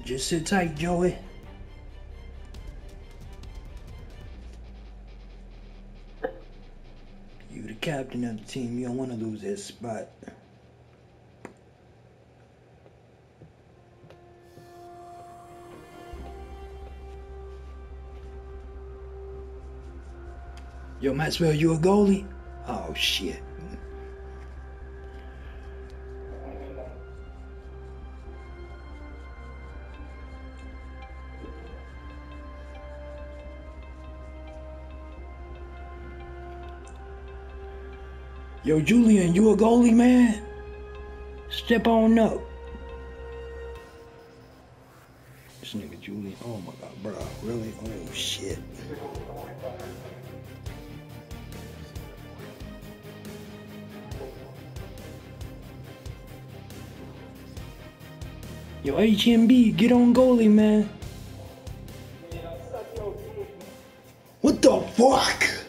Just sit tight, Joey. You the captain of the team. You don't want to lose that spot. Yo, Maxwell, you a goalie? Oh, shit. Yo, Julian, you a goalie, man? Step on up. This nigga Julian, oh my God, bro, really? Oh, shit. Yo, HMB, get on goalie, man. What the fuck?